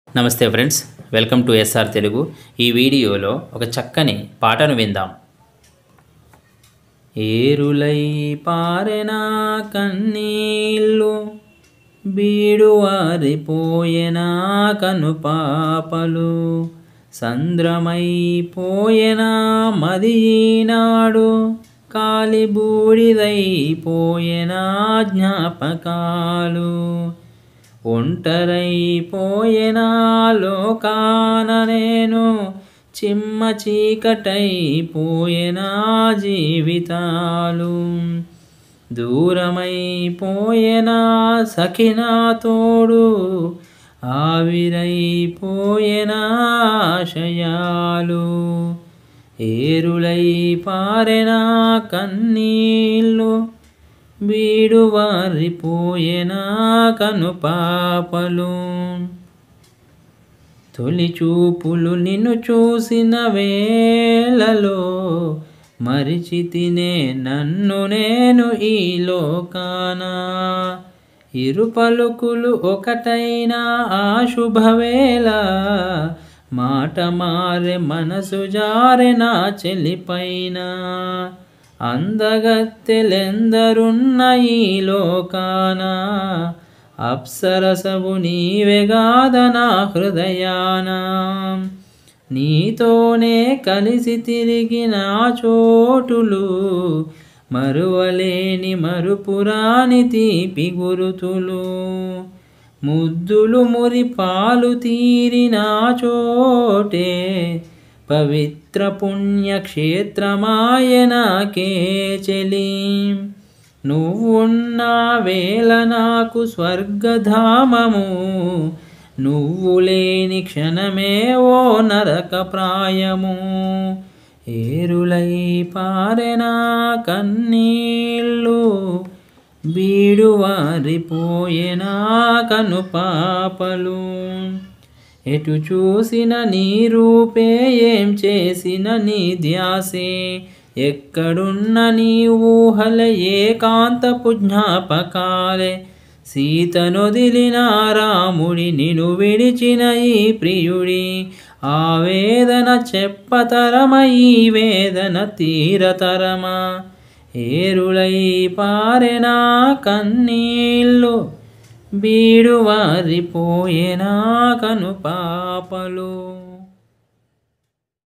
నమస్తే friends, welcome to SR Telugu. ఈ వీడియోలో ఒక చక్కని పాటను విందాం. ఏరులై పారెనా కన్నీళ్ళు, బీడువారిపోయెనా కనుపాపలు, సంద్రమైపోయెనా మదినాడు, కాలిబూడిదైపోయెనా జ్ఞాపకాలు, ఒంటరైపోయెనా లోకాన నేను, చిమ్మ చీకటైపోయెనా జీవితాలు, దూరమైపోయెనా సఖినా తోడు, ఆవిరైపోయెనా ఆశయాలు, ఏరులై పారెనా కన్నీళ్ళు, బీడువారిపోయెనా కనుపాపలు. తొలి చూపులు నిన్ను చూసిన వేళలో, మరిచితినే నన్ను నేను ఈ లోకాన, ఇరు పలుకులు ఒకటైనా ఆ శుభవేళ, మాట మారే మనసు జారె నా చెలిపైన, అందగత్తెలెందరున్న ఈ లోకాన, అప్సరసవు నీవెగాద నా హృదయాన, నీతోనే కలిసి తిరిగిన చోటులు, మరువలేని మరుపురాని తీపి గురుతులు, ముద్దులు మురి పాలు తీరిన చోటే, పవిత్ర పుణ్యక్షేత్రమాయనాకే చెలి, నువ్వున్న వేళ నాకు స్వర్గధామము, నువ్వు లేని క్షణమే ఓ నరక ప్రాయము, ఏరులై పారెనా కన్నీళ్ళు, బీడువారిపోయెనా కనుపాపలు. ఎటు చూసిన నీ రూపే, ఏం చేసిన నీ ధ్యాసే, ఎక్కడున్న నీ ఊహల ఏకాంతపు జ్ఞాపకాలే, సీతనొదిలిన రాముడి నిన్ను విడిచిన ఈ ప్రియుడి, ఆవేదన చెప్పతరమా ఈ వేదన తీరతరమా, ఏరులై పారెనా కన్నీళ్ళు, బీడువారిపోయెనా కనుపాపలు.